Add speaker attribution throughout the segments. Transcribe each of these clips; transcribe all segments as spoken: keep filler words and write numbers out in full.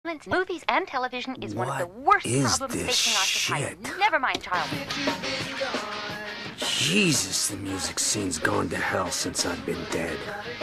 Speaker 1: Movies and television is one of the
Speaker 2: What
Speaker 1: worst
Speaker 2: is
Speaker 1: problems
Speaker 2: this
Speaker 1: facing our society.
Speaker 2: shit?
Speaker 1: Never mind childhood.
Speaker 2: Jesus, the music scene's gone to hell since I've been dead.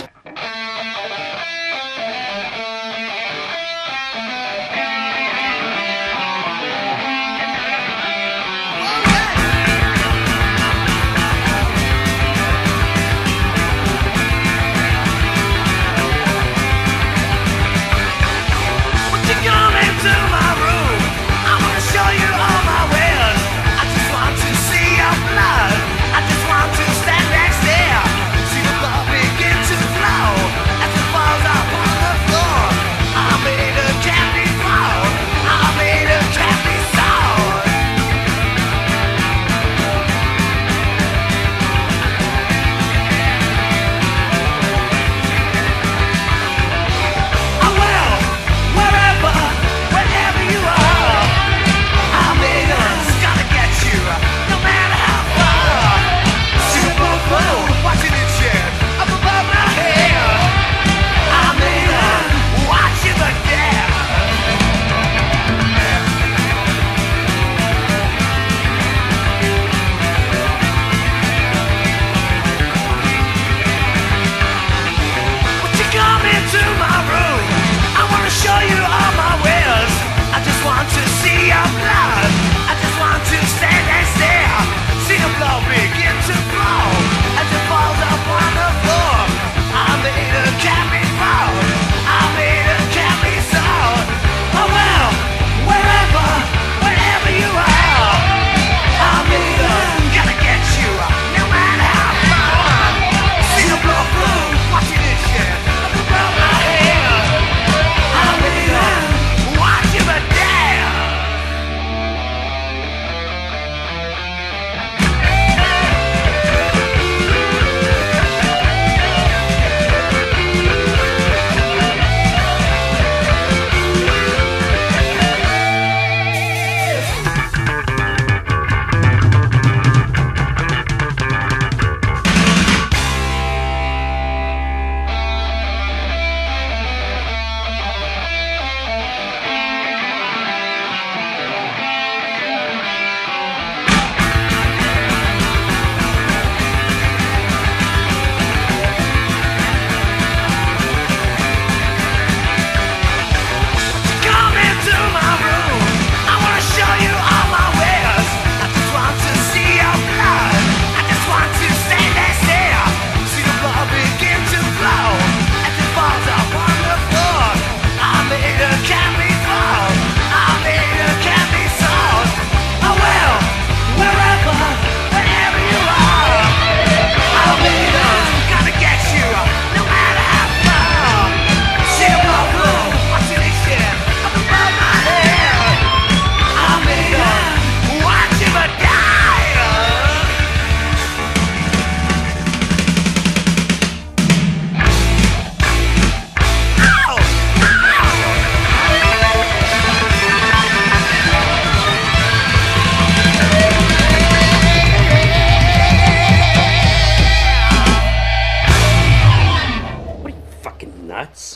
Speaker 3: Nuts?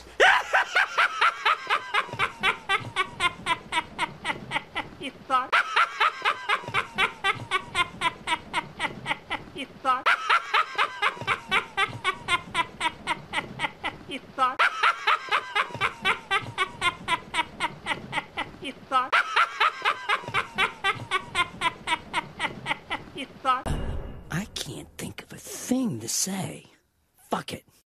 Speaker 1: You thought? You thought? You thought? You thought? You thought?
Speaker 2: I can't think of a thing to say. Fuck it.